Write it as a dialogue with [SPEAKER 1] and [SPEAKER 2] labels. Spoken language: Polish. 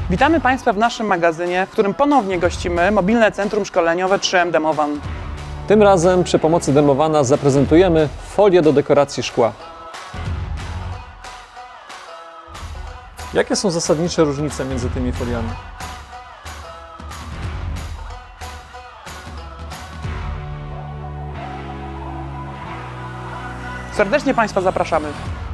[SPEAKER 1] Witamy Państwa w naszym magazynie, w którym ponownie gościmy Mobilne Centrum Szkoleniowe 3M Demowan.
[SPEAKER 2] Tym razem przy pomocy Demowana zaprezentujemy folię do dekoracji szkła. Jakie są zasadnicze różnice między tymi foliami?
[SPEAKER 1] Serdecznie Państwa zapraszamy.